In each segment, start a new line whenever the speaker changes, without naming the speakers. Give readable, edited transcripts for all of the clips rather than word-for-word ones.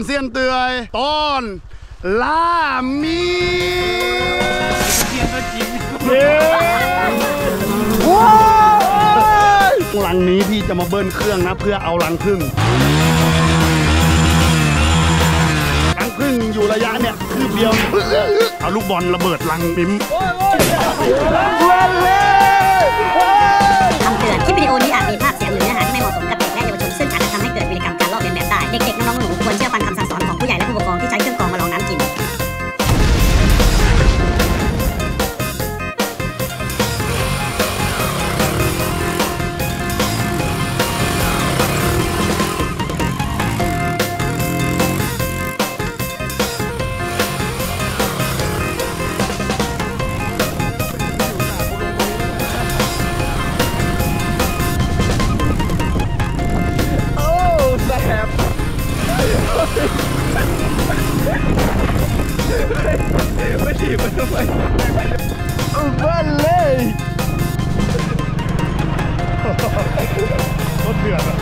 เซียนเตือยตอนล่ามีเซียนตัวจริงลังนี้พี่จะมาเบิ้ลเครื่องนะเพื่อเอารังผึ้งอยู่ระยะเนี่ยคืบเดียวเอาลูกบอลระเบิดรังปิ๊ม
คำเตือนคลิปวิดีโอนี้อาจมีภาพเสียงหรือเนื้อหาที่ไม่เหมาะสมกับเด็กและเยาวชนซึ่งอาจจะทำให้เกิดพฤติกรรมการลอกเลียนแบบได้เด็กๆน้องๆหนูควรเชื่อฟังคำสั่งสอนของผู้ใหญ่และผู้ปกครองที่ใช้เครื่องกรองมาลองน้ำกิน
ไม่ถีบมันทำไมบ้านเลยรถเดือดอ่ะ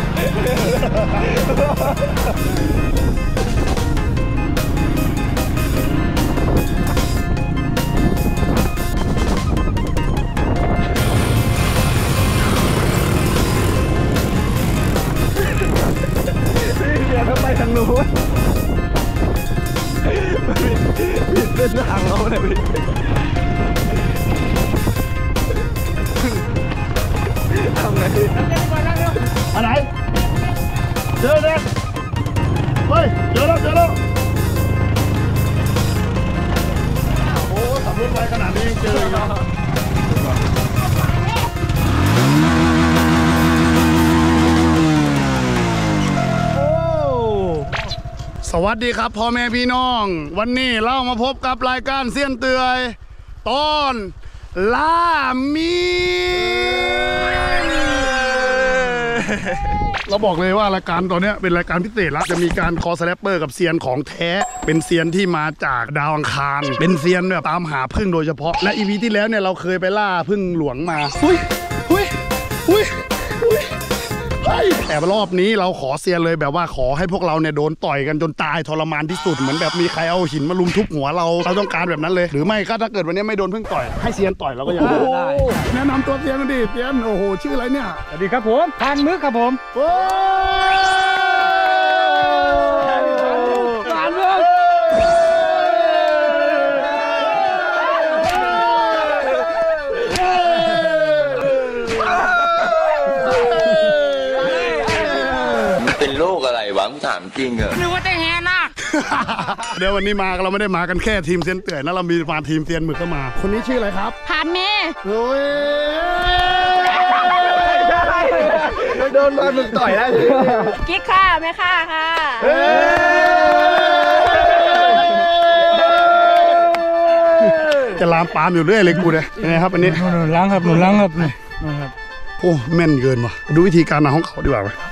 เดี๋ยวทำไมทางนู้นผิดเส้นทางเราเลยพี่ทำไงอันไหนเจอเลยเฮ้ยเจอแล้วโอ้ขับรถไปขนาดนี้ยังเจออีกนะสวัสดีครับพ่อแม่พี่น้องวันนี้เรามาพบกับรายการเซียนเตือยตอนล่ามีเราบอกเลยว่ารายการตอนนี้เป็นรายการพิเศษแล้วจะมีการคอสแลปเปอร์กับเซียนของแท้เป็นเซียนที่มาจากดาวอังคารเป็นเซียนแบบตามหาผึ้งโดยเฉพาะและอีพีที่แล้วเนี่ยเราเคยไปล่าผึ้งหลวงมาแต่รอบนี้เราขอเซียนเลยแบบว่าขอให้พวกเราเนี่ยโดนต่อยกันจนตายทรมานที่สุดเหมือนแบบมีใครเอาหินมาลุมทุบหัวเราต้องการแบบนั้นเลยหรือไม่ก็ถ้าเกิดวันนี้ไม่โดนพึ่งต่อยให้เซียนต่อยเราก็ยังได้แนะนำตัวเซียนกันดิเซียนโอ้โหชื่ออะไรเนี่ย
สวัสดีครับผมทานมึกครับผมทานมึก
เป็นโรคอะไรวะถามจริงเหรอ
นึกว่าจะแฮนัก
เดี๋ยววันนี้มาเราไม่ได้มากันแค่ทีมเซียนเตื่อยนะเรามีมาทีมเซียนหมึกเข้ามาคนนี้ชื่ออะไรครับ
พานเมย์
โอ้ย
โดนมาหมึกต่อยแล้ว
กิ๊กค่ะแม่ค่ะค่ะ
จะลามปามอยู่เรื่อยเลยกูเนี่ยยังไงครับอันนี้
หนุนล้างครับนี่ครับ
โอ้แม่นเกินว่ะดูวิธีการเอาของเขาดีกว่าไหม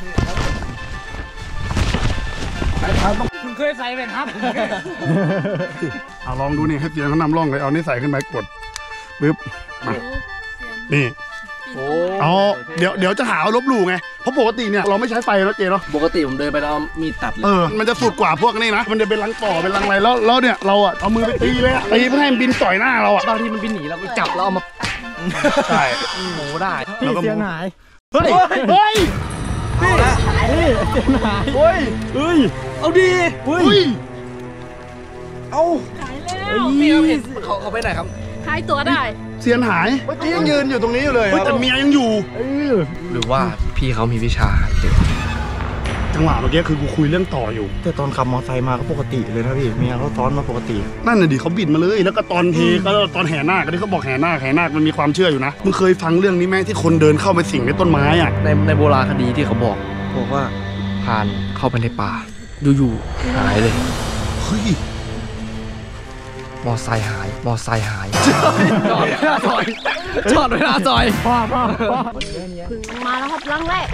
คุณเคยใส่เป็นครับ
เอาลองดูนี่ให้เสียงเขานำร่องเลยเอานี่ใส่ขึ้นไปกดปึ๊บมานี่เอาเดี๋ยวจะหาลบหลู่ไงเพราะปกติเนี่ยเราไม่ใช้ไฟแล้วเจเนาะ
ปกติผมเดินไปแล้วมีตัด
มันจะสุดกว่าพวกนี้นะมันจะเป็นรังต่อเป็นรังอะไรแล้วเนี่ยเราอ่ะเอามือไปตีเลยอ่ะตีเพื่อให้มันบินต่อยหน้าเราอ่ะ
บางทีมันบินหนีเราก็จับแล้วเอามา
ใช่
หมูได้
พี่เสียงหาย
เฮ้ย
นี่เสียงหาย
เฮ้ย
เอาดี
เอาหายแล้ว
พี่เห็นเขาไปไหนครับ
หายตัวได้
เซียนหาย
เมื่อกี้ยังยืนอยู่ตรงนี้อยู่เลย
แต่เมียยังอยู่
หรือว่าพี่เขามีวิชา
จังหวะเมื่อกี้คือกูคุยเรื่องต่ออยู่
แต่ตอนขับมอเตอร์ไซค์มาก็ปกติเลยนะพี่เมียเขาซ้อนมาปกติ
นั่นน่ะดิเขาบิดมาเลยแล้วก็ตอนเทก็ตอนแห่นาคก็ที่เขาบอกแห่นาคมันมีความเชื่ออยู่นะมึงเคยฟังเรื่องนี้ไหมที่คนเดินเข้าไปสิงในต้นไม้อ่ะ
ในโบราณคดีที่เขาบอกว่าผ่านเข้าไปในป่าอยู่ๆหายเลย
เฮ้ย
มอไซค์หายจอดไว้หน้าซอย
พึ่งมาแล้วครับรังแรก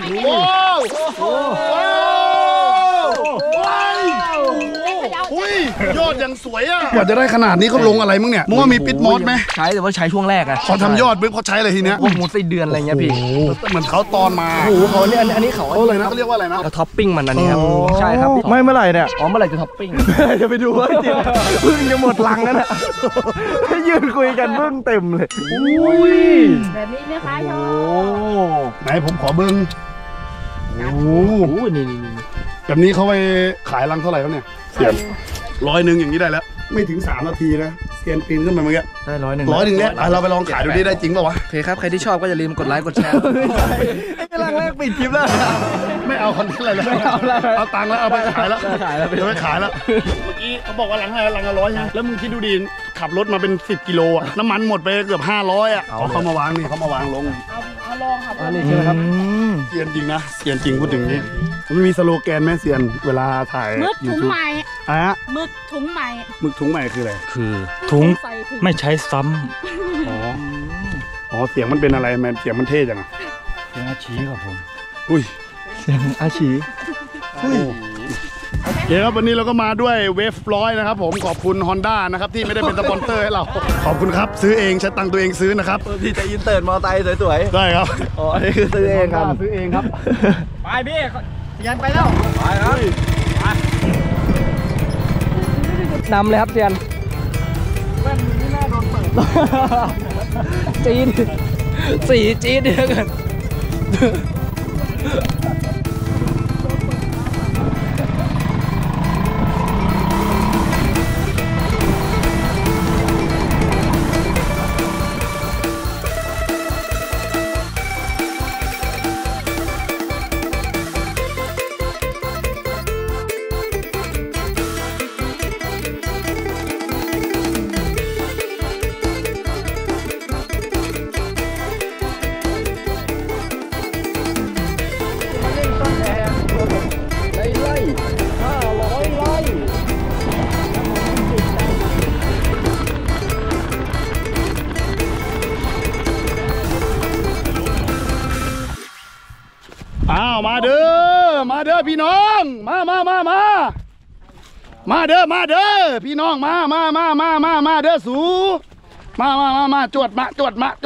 ว้าวยอดยังสวยอ่ะกว่าจะได้ขนาดนี้เขาลงอะไรมึงเนี่ยมึงว่ามีปิดมอสไหม
ใช้แต่ว่าใช้ช่วงแรกอะ
พอทำยอดปุ๊บเขาใช้อะไรทีเนี้ย
พวกมูสไส้เดือนอะไรเงี้ยพี่
เหมือนเขาตอนมา
โอ้โหเขาเนี่ยอันนี้เขา
เขาเลยนะเขาเรียกว่าอะไรนะ
เราท็อปปิ้งมันอันนี้ครับใช่ครับ
ไม่เมื่อไหร่เนี่ย
อ๋อเมื่อไหร่จะท็อปปิ้ง
จะไปดูว่าจริงพึ่งจะหมดลังนั่นแหละยืนคุยกันพึ่งเต็มเลยอุ้ย
แบบนี้ไหมคะโย
ไหนผมขอเบิ้งโอ้โห
โอ้นี่
แบบนี้เขาไปขายรังเท่าไหร่แล้วเนี่ยเสียน100อย่างนี้ได้แล้วไม่ถึง3 นาทีนะเซียนปีนขึ้นมาเมื่อกี้
ได้100
เนี่ยเราไปลองขายดูดิได้จริงป่าวะ
โอเคครับใครที่ชอบก็อย่าลืมกดไลค์กดแชร์
กำลังแรกปิดคลิปแล้ว
ไม่เอาคอนเทนต์อะไรเลย
ไม่เอาแล้ว
เอาตังค์แล้วเอาไปขายแล้ว
ขายแล้ว
เดี๋ยวไปขายแล้วเมื่อกี้เขาบอกว่ารังอะไรรังละ100ใช่ไหมแล้วมึงคิดดูดิขับรถมาเป็น10 กิโลอ่ะน้ำมันหมดไปเกือบ500อ่ะเขามาวางนี่เขามาวางลง
เอาลองครับ
อันนี้ใช่ไหมครับ
เซียนจริงนะเซียนจริงพูดถึงนี้มันมีสโลแกนไหมเซียนเวลาถ่าย
มึกถุง
YouTube
ใหม่
อ่ะ
มึกถุงใหม่
หมึกถุงใหม่คืออะไร
คือถุง
ใส่ถุง
ไม่ใช้ซ้
อ๋อเสียงมันเป็นอะไรมันเสียงมันเท่จังอะ
ำเป็นอาชีพครับผม
อุ้ย
เสียงอาชี
โอเคครับวันนี้เราก็มาด้วยเวฟ100นะครับผมขอบคุณ Honda นะครับที่ไม่ได้เป็นสปอนเซอร์ให้เราขอบคุณครับซื้อเองใช้ตังค์ตัวเองซื้อนะครับ
ที่จะอินเตอร์มอไซค์สวย
ได้ครับ
ๆอ๋ออันนี้คือซื้อเองครับ
ซื้อเองครับ
ไปพี่ยันไปแล้ว
ไปครับนำเลยครับเซียนจีนสีจีนเดียวกัน
อ้าวมาเด้อพี่น้องมาเด้อพี่น้องมาเด้อสูมาจวดมา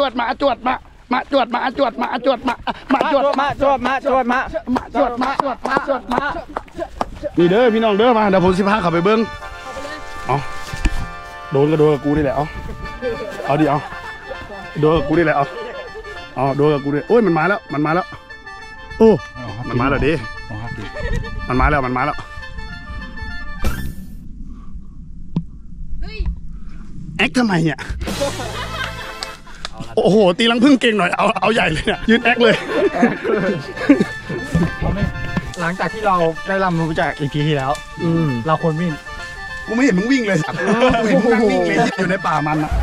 นี่เด้อพี่น้องเด้อมาเดี๋ยวผมสิพาขับไปเบิ้งเอาโดนก็โดนกับกูนี่แหละเอาดิเอาโดนกับกูนี่แหละเอาโดนกับกูนี่โอ้ยมันมาแล้วโอ้มันมาแล้วดิมันมาแล้วแอคทำไมเนี่ยโอ้โหตีลังพึ่งเก่งหน่อยเอาใหญ่เลยเนี่ยยืนแอคเลย
หลังจากที่เราได้รำรู้จักอีพีที่แล้วเราควรวิ่ง
กูไม่เห็นมึงวิ่งเลยกูเห็นมึงนั่งวิ่งเลยอยู่ในป่ามันอะ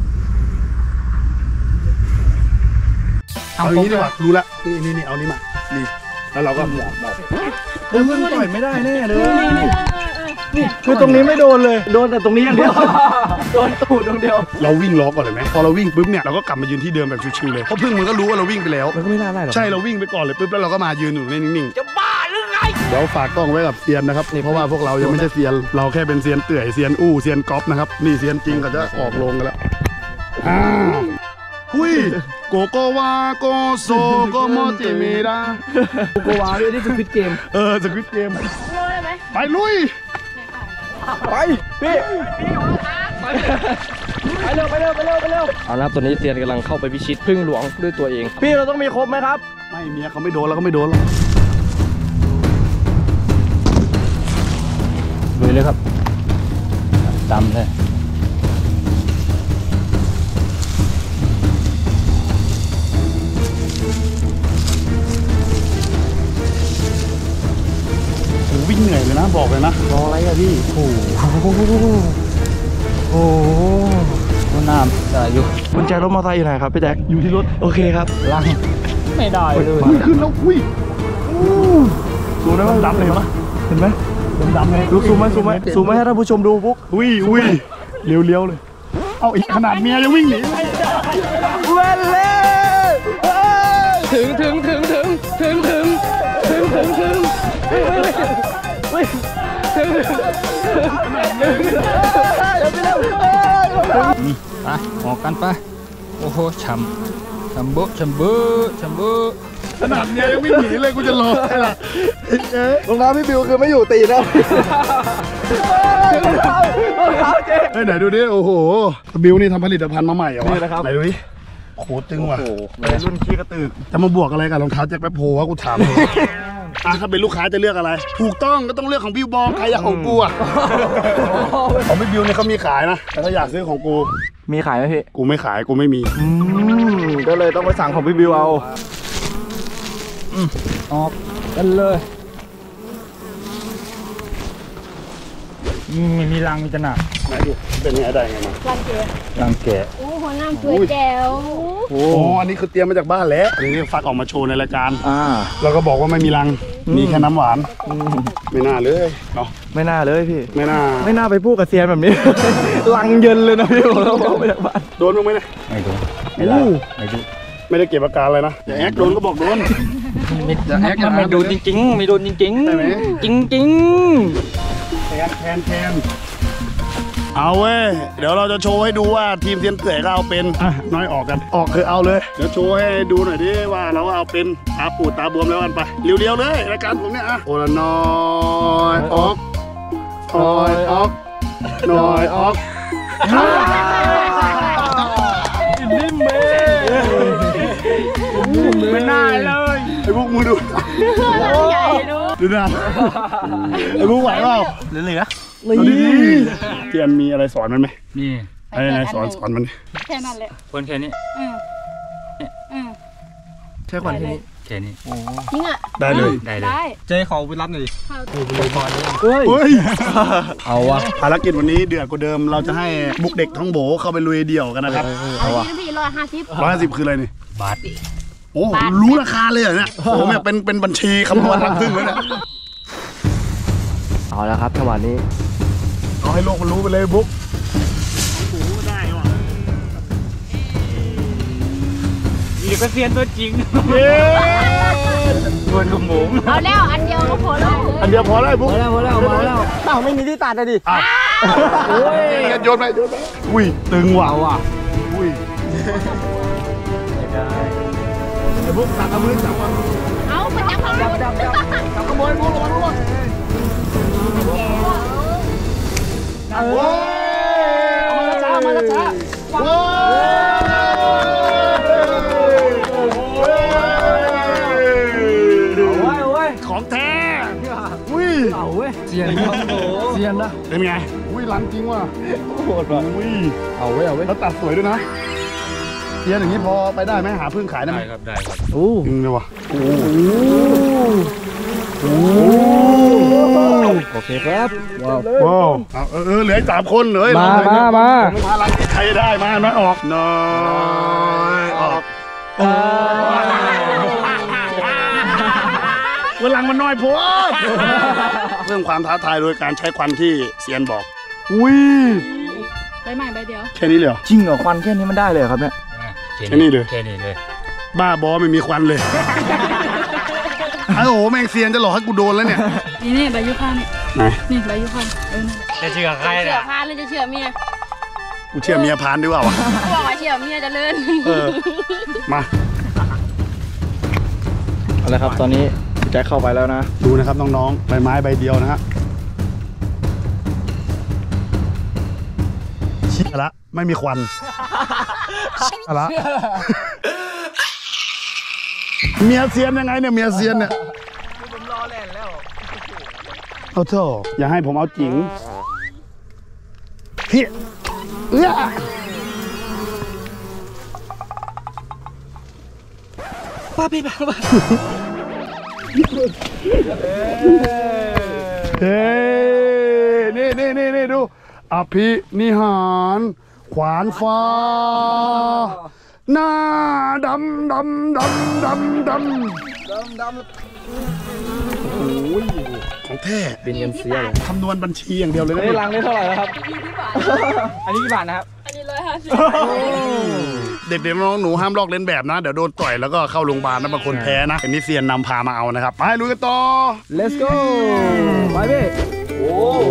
เอาอย่างนี้ดีกว่ารู้ละนี่เอานี้มานี่แล้วเราก็หมอบ
เพิ่งต่อยไม่ได้แน่เลยคือตรงนี้ไม่โดนเลยโดนแต่ตรงนี้อย่างเดียวโดนตูดตรงเดียว
เราวิ่งล้อก่อนเลยไหมพอเราวิ่งปุ๊บเนี่ยเราก็กลับมายืนที่เดิมแบบชิวๆเลยเพราะพึ่งมันก็รู้ว่าเราวิ่งไปแล้ว
มันก็ไม่น่าได้หรอก
ใช่เราวิ่งไปก่อนเลยปุ๊บแล้วเราก็มายืนอยู่นิ่งๆจะบ้าหรือไงเดี๋ยวฝากกล้องไว้กับเซียนนะครับเพราะว่าพวกเรายังไม่ใช่เซียนเราแค่เป็นเซียนเตื่อยเซียนอู้เซียนก๊อฟนะครับนี่เซียนจริงก็จะออกลงกันแล้วหุยโกโกวาโกโซโกโมจิเมดา
โกวาด้วยนี่คือฟิตเกม
สควิดเกม
โลได้ไหม
ไปลุย
ไปพี่ไปเร็ว
เอาละตัวนี้เซียนกำลังเข้าไปพิชิตพึ่งหลวงด้วยตัวเอง
พี่เราต้องมีครบไหมครับ
ไม่เมียเขาไม่โดนแล้วก็ไม่โดนหรอก
ลุยเลยครับดำเลย
วิ่งเหนื่อยเลยนะบอกเลยนะ
รออะไรอะพี่โอ้โหต้นน้ำจะอยู่กุญแจรถมอเตอร์ไซค์อยู่ไหนครับพี่แจ็คอยู่ที่รถโอเคครับลังไม่ได้เลย
ขึ้นแล้วคุย
ดูนะว่าดำเลยมั้ยเห็นไหมดำเลยดูซูมไหมให้ท่านผู้ชมดูปุ๊บ
อุ้ยเลี้ยวเลยเอาอีกขนาดเมียยังวิ่งหนี
เว้นเล่
ถึงถึง
ไปออกกันไปโอ้โหช้ำเบอะช้ำเบอะ
ขนาดเนี้ยยังไม่หนีเลยกูจะรอใช่ละ
รองเท้าพี่บิวคือไม่อยู่ตีนะรองเท้าเจ๊
เฮ้ยไหนดูดิโอ้โหบิวนี่ทำผลิตภัณฑ์มาใหม่เหรอวะ
นี่นะครับ
ไหนดูดิโคตรตึงว่ะ
เป็นรุ่นขี้กระตือก
จะมาบวกอะไรกับรองเท้าแจ็คแป๊บโพวะกูถามเลยถ้าเป็นลูกค้าจะเลือกอะไร ถูกต้องก็ต้องเลือกของบิวบองใครอยากของกูอ่ะของพี่บิวเนี่ยเขามีขายนะแต่ถ้าอยากซื้อของกู
มีขายไหมพี่
กูไม่ขายกูไม่มี
ก็เลยต้องไปสั่งของพี่บิวเอา
ออกกันเลยไม่มีรังมีแต่หนัก
ไหนดูเป็นไงได้ไงมา
รังเกต
รังแกะ
โอ้หัวหน้าสวยแจ๋ว
โอ้อันนี้คือเตรียมมาจากบ้านแล้วอันนี้ฟักออกมาโชว์ในรายการ แล้วก็บอกว่าไม่มีรังมีแค่น้ำหวานไม่น่าเลยเนาะ
ไม่น่าเลยพี่
ไม่น่า
ไม่น่าไปพูดกับเซียนแบบนี้ ลังเย็นเลยนะพี่ผมเราบอกมาจากบ้าน
โดนบ้างไหมเนี่ย
ไม่โดน
ไม่ได้
ไม่ดู
ไม่ได้เก็บอาการอะไรนะอย่าแอกโดนก็บอกโดน
ไม่โดนจริงๆไม่โดนจริง
ใช่ไหม
ๆจริง
แทนเอาเว้ยเดี๋ยวเราจะโชว์ให้ดูว่าทีมเซียนเต๋อก็เอาเป็นน้อยออกกันออกคือเอาเลยเดี๋ยวโชว์ให้ดูหน่อยดิว่าเราเอาเป็นตาปูดตาบวมแล้วกันไปเรียวๆเลยรายการผมเนี่ยอะโอละน้อยออกน้อยออกน้อยออกนิ่มเลยไม่น่าเลยไอ้พวกมึงดู
ใหญ่ดู
ดูนะไอ้พวกไหวเปล่า
เหลือ
เอาดีๆเตียนมีอะไรสอนมันไหม
ๆนี่
อะไรสอนมัน
แค่นั้นแหละ
คนแค่นี้
ใช่ควันที่นี้
แค่นี้
จริงอ่ะ
ได้เลย
ได้เลย
ได้
เจ๊ขอไปรับหน่อยดิ
เฮ้ย
เอาวะ
ภารกิจวันนี้เดือดกว่าเดิมเราจะให้บุกเด็กท้องโบเข้าไปลุยเดี่ยวกันนะครับ
เอาดีนะพี่150
150คืออะไรนี่
บาท
โอ้รู้ราคาเลยเหรอเนี่ยโอ้เนี่ยเป็นบัญชีคำนวณรังพึ่งเลยเนี่ย
เอาแล้วครับจังหวะนี้
เอาให้โลกมันรู้ไปเลยบุ๊กได้ว่ะ
อีกก็เซียนตัวจริง
เย้
โดนกระหมู
เอาแล้วอันเดียวก็พอแล้ว
อันเดียวพอได้บุ๊ก
มาแล้วเอ้าไม่มีที่ตัดเลยดิ
โอ้ยโยนไปอุ้ยตึงว่ะอุ้ยไอ้บุ๊กตัดเอามือจับก่อน
เอาไปจับเขา
จับขโมยบุ๊กระวังระวังโอ้ยเอามาช้าโอ้ยของแท้อุ้ย
เอาเว้ยเซียนเซียนนะ
เป็นไงอุ้ยหลังจริงว่ะ
โหดว่ะ
อุ้ย
เอาเว้ย
แล้วตัดสวยด้วยนะเทียนอย่างนี้พอไปได้ไหมหาพึ่งขายได้ไหม
ได้ครับได้ครับ
โอ้
จริงเลยวะโอ้โห
โอเคครับว้าว
ว้าวเหลือ3 คนเลย
มา
ผมพาลังใครได้มาน้อยออกน้อยออกวันหลังมันน้อยโพดเพิ่มความท้าทายโดยการใช้ควันที่เซียนบอกอุ้ย
ไปใหม่ใบเดียว
แค่นี้เลยเหรอ
จริงเหรอควันแค่นี้มันได้เลยครับเนี่ย
แค่นี้เลย
แค่นี้เลย
บ้าบอไม่มีควันเลยโอ้โหแมงเซียนจะหลอกให้กูโดนแล้วเนี่ย
นี่ใบยุค่านี่
ไหน
นี่ใบยุค่า
จะเชื่อใคร
เชื่อ
เนี่ย
พานหรือจะเชื่อเมีย
กูเชื่อเมียพานดีกว่าวะ
เขาบอกว่าเชื่อเมียจะเลิน
มา
เอาละครับตอนนี้แจ็คเข้าไปแล้วนะ
ดูนะครับน้องๆใบไม้ใบเดียวนะฮะชิบละไม่มีควันละเมียเซียนยังไงเนี่ยเมียเซียนเนี่ยผมรอแล่นแล้วเอาเถอะอย่าให้ผมเอาจริงเฮีย
ป้าพี่ป้า
เฮ้นี่ดูอภินิหารขวานฟ้าหน้าดำโอ้ยของแท้
เป็นเงินเสียเลย
คำนวณบัญชีอย่างเดียวเลยนะ
นี่ลังได้เท่าไหร่แล้วครับ
อันนี้กี่บาทนะครับ
อันนี้150
เด็กๆน้องๆหนูห้ามลอกเลียนแบบนะเดี๋ยวโดนต่อยแล้วก็เข้าโรงพยาบาลนะบางคนแพ้นะเป็นนิเซียนนำพามาเอานะครับไปลุยกันต่อ
let's go ไปพี่โอ้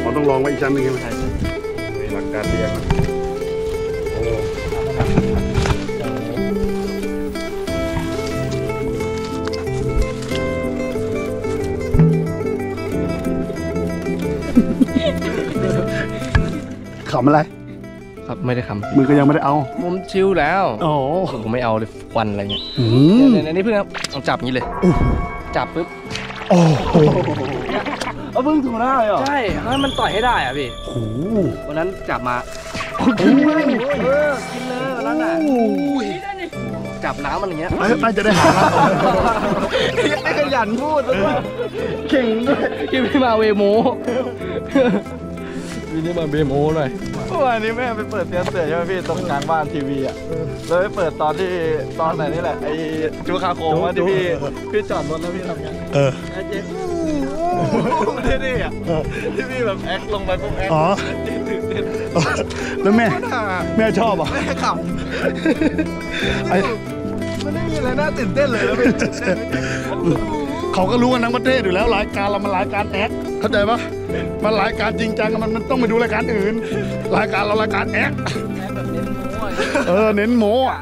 เราต้องลองไว้อีกชั้นหนึ่งใช่ไหมหลักการเรียงโอ้ขำอะไร
ครับไม่ได้ค
มือก็ยังไม่ได้เอา
ำผมชิลแล้ว
โอ้
ผมไม่เอาเลยควันอะไรเงี้ย
อืม
เนี่ยนี่เพื่อนต้องจับอย่างนี้เลย จับปุ๊บ
โอ้โห
เอาพึ่งถูหน้าเลยเหรอ
ใช่ให้มันต่อยให้ได้อ่ะพี่
โอ้โห
วันนั้นจับมา
กินเลยวันนั้นน่ะ
จับน้ำมันอย่างเงี้ย
น่าจะได้หาแล้ว
ไม่ขยันพูดด้วยเก่งด้วย
พี่ไม่มาเวโมพี่นี่มาเวโมหน่อย
เมื่อวานนี้แม่ไปเปิดเตียงเสือใช่ไหมพี่ตรงกลางบ้านทีวีอ่ะเลยไปเปิดตอนไหนนี่แหละไอ้จูคาโคงว่าที่พี่จอดรถแล้วพี่ทำยัง
เออ
ไอ้เจ๊นี่อ่ะที่พี่แบบแอคลงไปปุ๊บแอค
อ๋อ แล้วแม่ชอบอ่ะ
แม่ข
ไอ้
ำมันไม่มีอะไรน่าตื่นเต้นเลยแล้วพี่
เขาก็รู้กันทั้งประเทศอยู่แล้วรายการเรามันรายการแอคเข้าใจปะมันรายการจริงจังมันต้องไปดูรายการอื่น รายการเรารายการแอคเน้นโม้อะ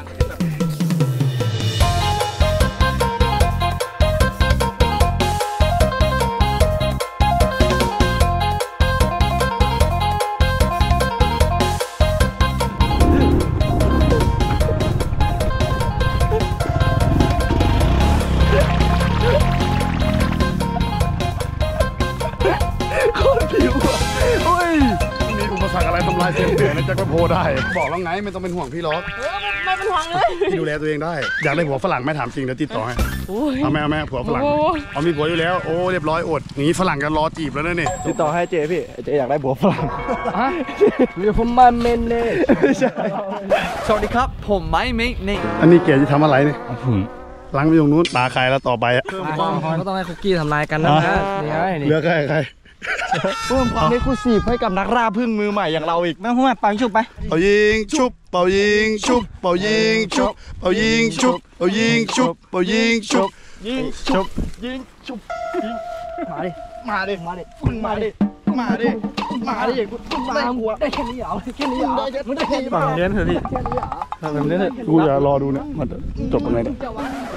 มีอุปสรรคอะไรทำลายเส้นเสียงในแจ็คโพได้ บอกแล้วไงไม่ต้องเป็นห่วงพี่หรอก
ไม่เป็นห่วงเลย
พี่ดูแลตัวเองได้ อยากได้ผัวฝรั่งไหม่ถามจริงเดี๋ยวติดต่อให้
โอ้ย
เอาแม่ผัวฝรั่ง
โอ้
เอามีผัวอยู่แล้วโอ้เรียบร้อยอดอย่างนี้ฝรั่งกันรอจีบแล้วนะเนี่ย
ติดต่อให้เจ๊พี่เจ๊อยากได้บัวฝรั่ง
ฮะเรียกผมมาเมนเน่
สวัสดีครับผมไม้เมกเน่
อันนี้เก๋จะทำอะไรเนี่ยล้างไปตรงนู้นตาใครแล้วต่อไปอะ
ก็ต้องให้คุกกี้ทำลายกันนะฮะนี่ไงนี่
เลือกใคร
เพิ่มความเอ็กซ์คลูซีฟให้กับนักล่าพึ่งมือใหม่อย่างเราอีกแม่พูดมาปังชุบไป
เป่ายิงชุบเป่ายิงชุบเป่ายิงชุบเป่ายิงชุบเป่ายิงชุบเป่ายิงชุบ
ยิงชุบยิงชุบยิงมาดิมาดิมึงมาดิมาดิมาดิมึงมาหัวได้แค่นี้เหรอแค่นี้เหรอมึงได้แค่นี้
ฝั่งเลี้ยนเถอะพี่ฝั่งเลี้ยนเถอะกูจะรอดูเนี่ยมันจบยังไงเนี่ย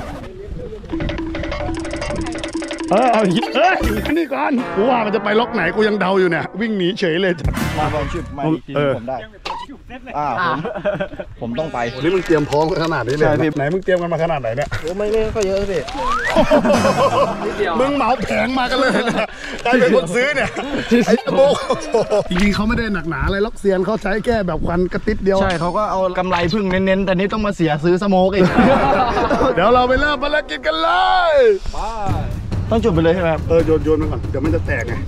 เอาอย่างนี้นี่ก่อนกูว่ามันจะไปล็อกไหนกูยังเดาอยู่เนี่ยวิ่งหนีเฉยเลย
มาลองชุบมาอีกทีผมได้ผมต้องไป
นี่มึงเตรียมพร้อมขนาดนี้เลยไหนมึงเตรียมกันมาขนาดไหนเนี่ย
ไม่ก็เยอะพี่
มึงเหมาแผงมากันเลยนะใครเป็นคนซื้อเนี่ยไอ้โบจริงๆเขาไม่ได้หนักหนาอะไรล็อกเซียนเขาใช้แค่แบบควันกระติดเดียว
ใช่เขาก็เอากำไรพึ่งเน้นๆแต่นี้ต้องมาเสียซื้อสโมกอีก
เดี๋ยวเราไปเริ่มภารกิจกันเลย
ต้องจุดไปเลยใช่ไหมครับ
โยนมันก่อนเดี๋ยวมันจะแตกไง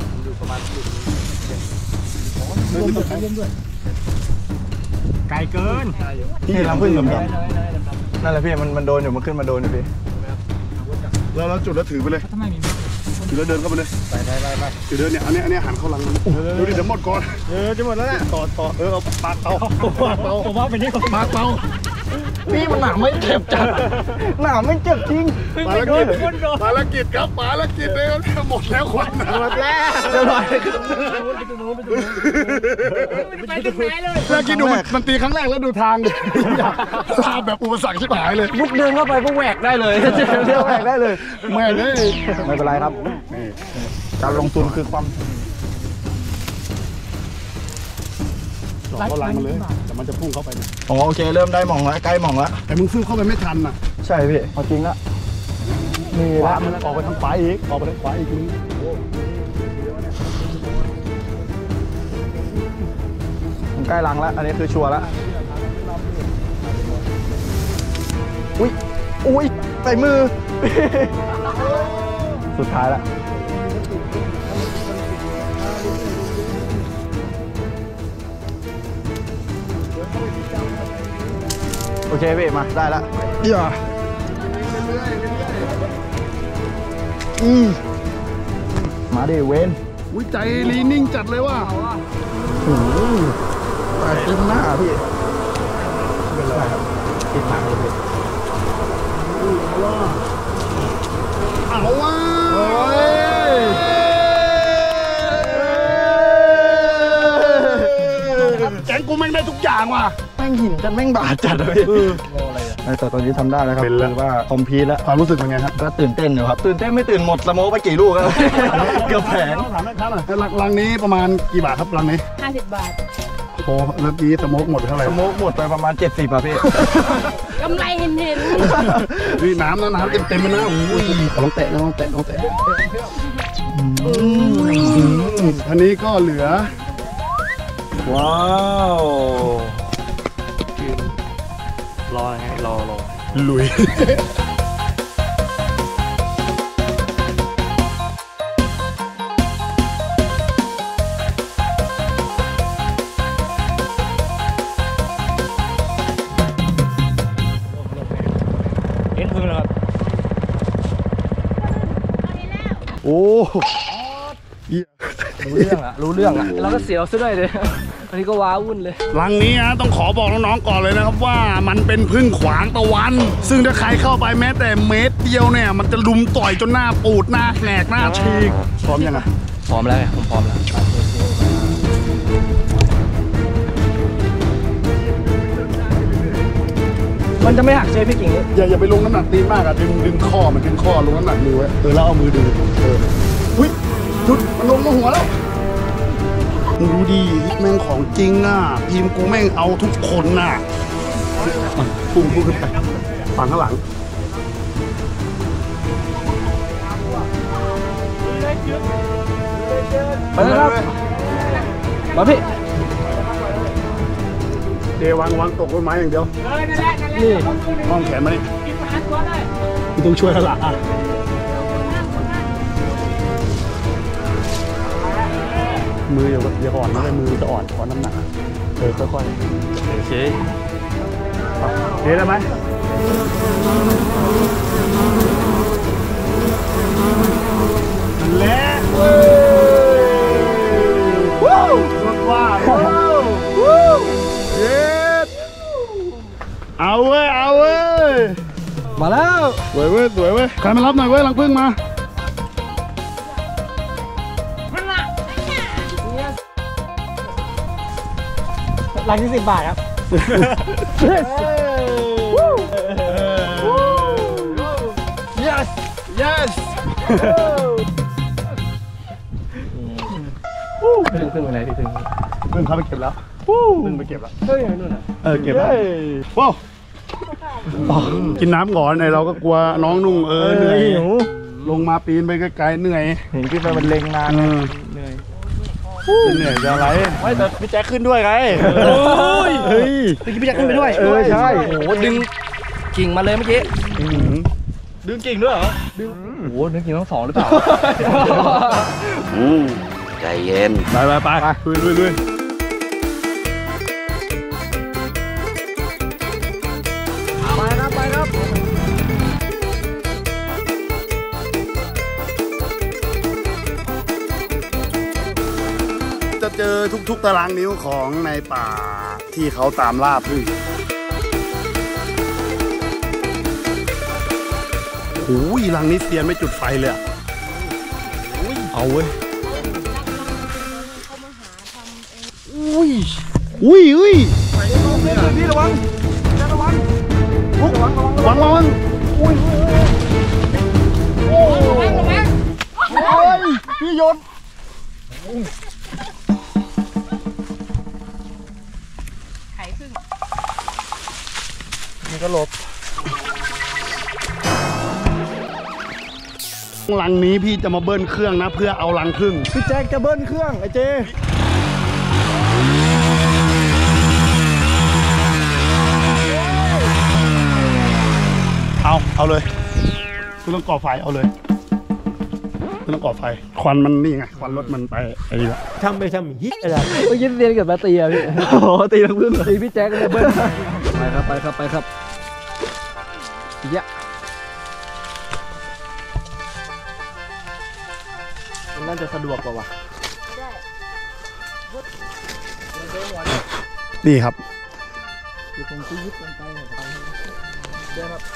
ไกลเกิน
ที่รังพึ่งดำนั่นแหละพี่มันโดนอยู่มันขึ้นมาโดนอยู่พี่
เราจุดแล้วถือไปเลยถือแล้วเดินเข้าไปเลยไปถือเดินเนี่ยอันนี้หันเข้าหลังมันดูดิเดี๋ยวหมดก่อนจะหมดแล้วแหละต่อเอาปากเตาผมว่าเป็นนี่ปากเตา
พี่มันหนาไม่เจ็บจัดหนาไม่เจ็บจริง
ภารกิจครับภารกิจเลยหมดแล้วควันหมดแล้วเดี๋ยวหน่อยแล้วคิดดูมันตีครั้งแรกแล้วดูทางดิทางแบบอุปสรรคชิบหายเลย
ลุกเดินเข้าไปก็แหวกได้เลยเรียกแหวกได้เลย
ไม่เลย
ไม่เป็นไรครับการลงทุนคือความ
หลอกเขาลังมันเลยแต่มันจะพุ่งเข้าไปเนี่ย
อ๋อโอเคเริ่มได้หม่องแล้วใกล้หม่องแล้ว
แต่มึงฟื้นเข้าไปไม่ทันน่ะ
ใช่พี่เอาจริงละนี่
ขวา
ละ
มันออกไปทางขวาอีกออกไปทางขวาอีกมึง
ผมใกล้ลังแล้วอันนี้คือชัวร์แล้วอุ้ยใส่มือ สุดท้ายแล้วโอเคพี่มาได้แล้วมาดิเวน
อุ้ยใจลีนิ่งจัดเลยว่ะ
ตายเต็มหน้าพี่ติดหนักเลยพี่
เอาว่ะม่งได้ทุกอย่างว่ะ
แม่งหินกันแม่งบาดจัดเลยแต่ตอนนี้ทำได้แล้วครับ
เป็นแล้ว
ว่าคอมพีทแล้ว
ความรู้สึกเป็นไงครับ
ก็ตื่นเต้นอยู่ครับตื่นเต้นไม่ตื่นหมดสโมกไปกี่ลูกแล้ว เกือบแผง
ถามแม่ค้าหน่อยลังนี้ประมาณกี่บาทครับลังนี้
50 บาท
โอ้เมื่อกี้สโมกหมดไปเท่าไหร่
สโมกหมดไปประมาณ70อ่ะพี่
กำไรเห็น
นี่น้ำนะน้ำเต็มๆเลยนะอุ้ยลองแตะนะลองแตะอันนี้ก็เหลือ
ว้าว
รอไงรอ
ลุย
เอ็นพึ่งแล้วครับ
โอ้
รู้เรื่องอะแล้วก็เสียวซะด้วยเลย อันนี้ก็ว้าวุ่นเลย
ลังนี้นะต้องขอบอกน้องๆก่อนเลยนะครับว่ามันเป็นพึ่งขวางตะวัน ซึ่งถ้าใครเข้าไปแม้แต่เมตรเดียวเนี่ยมันจะลุมต่อยจนหน้าปูดหน้าแหกหน้าฉีกพร้อมยังไง
พร้อมแล้วไงผมพร้อมแล้ว
มันจะไม่หักใช่พี่กิ่งนี้
อย่าไปลงน้ำหนักตีนมากอะดึงข้อมันดึงข้อลงน้ำหนักมือไว้แล้วเอามือดึงอุ้ยหยุดมันลงมาหัวแล้วมึงดูดิแม่งของจริงอ่ะทีมกูแม่งเอาทุกคนน่ะพุ่งขึ้นไปฝั่งข้างหลัง
ไปเลยครับมาพี่
เดวางตกต้นไม้อย่างเดียว
นี่
ห้องแขนมาดิมึงต้องช่วยกันละอ่ะมืออย่าอ่อนนะมือจะอ่อนน้ำหนักค่อยๆ
โอเค
เทได้ไหมนั่นแหละว้าวรถว่าเย็ดเอาเว้ย
มาแล้ว
สวยเว้ยใครมารับหน่อยเว้ยลังพึ่งมา
หลังที่10 บาทครับ
yes
พึ่งไปไหนพี่พึ่ง
พึ่งเขาไปเก็บแล้วพึ่งไปเก็บแล้ว
เฮ้ยนู่นน่ะ
เก็บแล้วว้าวกินน้ำก่อนไอเราก็กลัวน้องนุ่งเหนื่อยลงมาปีนไปไกลๆเหนื่อย
เห็นขึ้นไปมันเล็งนาน
เหนื่อยจะอะไร
ไม่แต่พี่แจ็คขึ้นด้วยไง
เฮ้ย
เมื่อกี้พี่แจ็คขึ้นไปด้วยใช่
โอ้โหดึงกิ่งมาเลยเมื่อกี้
ดึงกิ่งด้วยเหรอ
โอ้โหดึงกิ่งทั้งสองหรือเปล่า
ใจเย็น
ไปลุย
ไปครับ
จะเจอทุกๆตารางนิ้วของในป่าที่เขาตามล่าพึ่งโอ้ยรังนี้เซียนไม่จุดไฟเลยอะเอาเว้ยอุ้ย
พี่ระวังอุ้ยพี่โยน
ไข่พึ่ง
นี่ก็หลบ
รังนี้พี่จะมาเบิ้ลเครื่องนะเพื่อเอารังพึ่ง
พี่แจ็คจะเบิ้ลเครื่องไอ้เจ
เอาเลยไม่ต้องก่อไฟเอาเลยไม่ต้องก่อไฟควันมันนี่ไงควันรถมันไปไอ้นี่ละ
ทำฮิตอะไรเมื่อกี้เรียนกับมาตีอะพี่โอ้ตีทั้งพื้นตีพี่แจ็คเลยเบิ้ลไปครับเยอะมันน่าจะสะดวกกว่าวะ
นี่ครับ
คือตรงที่ยึดลงไปเดี๋ยวครับ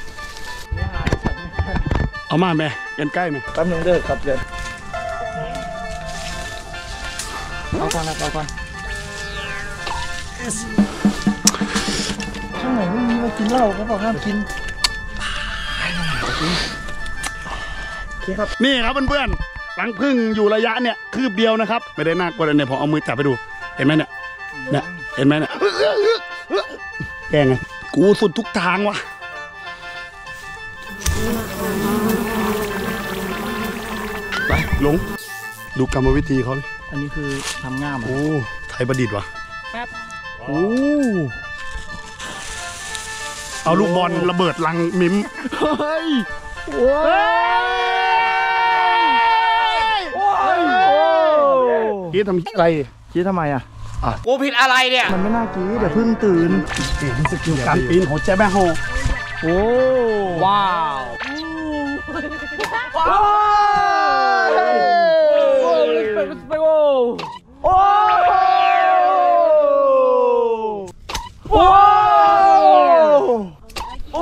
เอามาแม่กันใกล้ไหม
แป๊บนึงเด้อครับเดี๋ยวเอาก่อนช่างไหนไม่มีมากินเหล้าเขาบอกห้ามกิน
นี่ครับเพื่อนๆรังผึ้งอยู่ระยะเนี่ยคืบเดียวนะครับไม่ได้น่ากลัวเลยเนี่ยผมเอามือจับไปดูเห็นไหมเนี่ยเห็นไหมเนี่ยแกไงกูสุดทุกทางวะไปหลงดูกรรมวิธีเขาเลย
อันนี้คือทำง่าม
โอ้ไทยประดิษฐ์วะ
แป๊บ
โอ้เอาลูกบอลระเบิดลังมิม
เฮ้ยว้าว
คิดทำอะไร
คิดทำไมอ่ะ
กูผิดอะไรเนี่ย
มันไม่น่ากี้เดี๋ยวเพิ่งตื่น
เห็นสกิลการปีนของแจ๊บแบงโฮ
โอ้
ว้าว
ว้าวโอ้ โอ้โอ้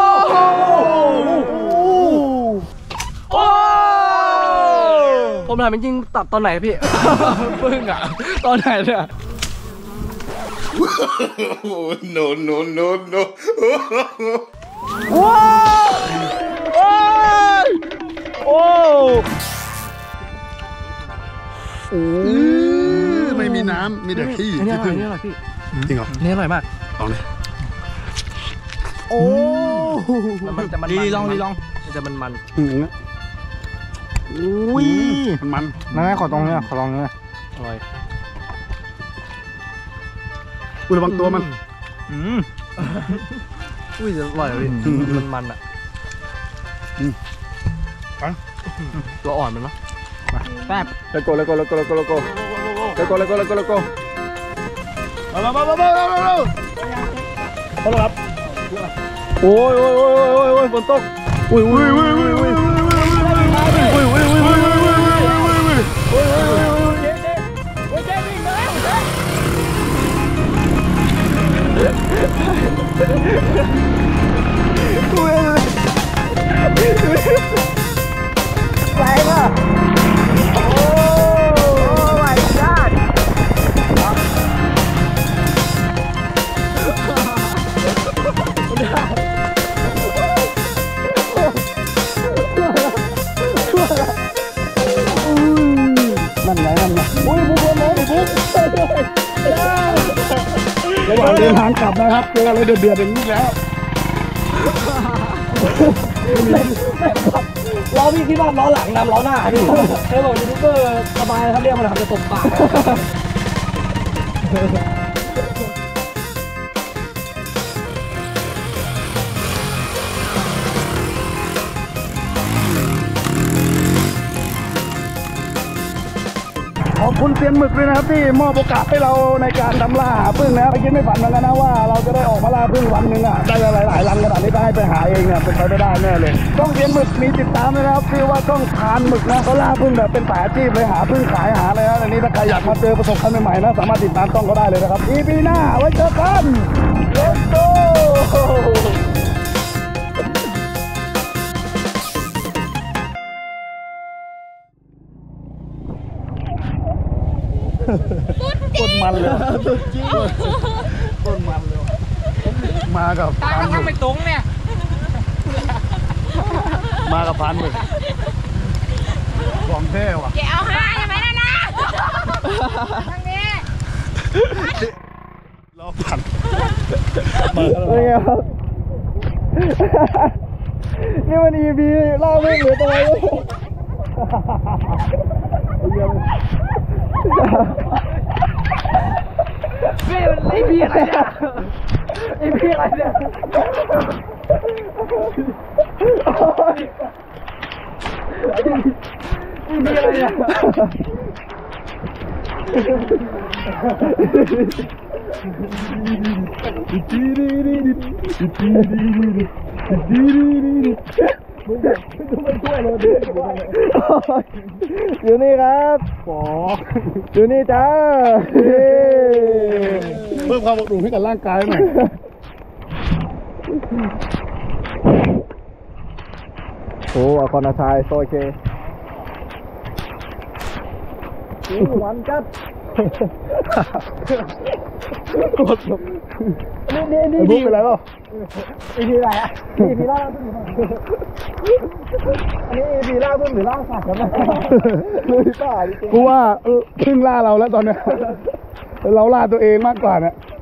โอ้ผมถามจริงๆตัดตอนไหนพี่ ปึ้งอ่ะ ตอนไหนเนี่ย
no no no no
ว้าวโอ้ยโอ้
ไม่มีน้ำมีแต่ขี้
อันนี้อร่อย
พึ่ง
นี่อร่อยพี่
จริงเหรอ
นี่อร่อยมาก
ลองเลย
โอ้มันจะมันลองมันจะมัน
อย่างเงี้ย
อุ้ย
มัน
นั่นขอตรงนี้ขอลองนี้อร่อย
อุ้ยระวังตัวมัน
อุ้ยอร่อยเลยมันอ่ะตัวอ่อนมันเนาะแป๊บแล้วโกมาครับโอ้ยฝนตกอุ้ยแรงอ่ะโอ้ my god นั่นไงอุ้ยบุ๊กเลยบุ๊กระหว่างเดินทางกลับนะครับเจออะไรเดือดอย่างนี้แล้วล้อพี่ที่บ้านล้อหลังนำล้อหน้าพี่เคยบอกยูทูบเบอร์สบายครับเรียกมาทำจะตบปากขอบคุณเซียนหมึกด้วยนะครับที่มอบโอกาสให้เราในการทำล่าหาผึ้งนะไม่คิดไม่ฝันเหมือนกันนะว่าเราจะได้ออกมาล่าผึ้งวันหนึ่งอ่ะได้หลายรังขนาดนี้ถ้าให้ไปหาเองเนี่ยเป็นไปไม่ได้แน่เลยต้องเซียนหมึกมีติดตามเลยนะครับชื่อว่าต้องทานหมึกนะเขาล่าผึ้งแบบเป็นสายอาชีพเลยหาผึ้งขายหาอะไรนะอันนี้ถ้าใครอยากมาเจอประสบการณ์ใหม่ๆนะสามารถติดตามต้องเขาได้เลยนะครับ EP หน้าไว้เจอกัน Let's goต้นมันเลยต้นมันเลยมากับ
ตาก็ทำไม่ตรงเนี่ย
มากับพันหมึกของเท่ว่ะ
แกเอาหาใช่ไหมนะทางนี้
รอบพัน
เป็นไงครับ นี่มัน EP เล่าไม่เหลือตัวเลยนี่มัน EP อะไรเนี่ย EP อะไรเนี่ยEP อะไรเนี่ยอยู่นี่ครับอยู่นี่จ้า
เพิ่มความอบอุ่นให้กับร่างกายหน่อย
โอ้อากรนาชายโอเควันกัดนี่บุ๊กเป็นไรเปล่าอีพีอะไรอ่ะอีพีล่าพึ่งอันนี้อีพีล่าพึ่งหรือล่าสัตว์กันนะกูว่าพึ่งล่าเราแล้วตอนเนี้ยเราล่าตัวเองมากกว่าเนี่ย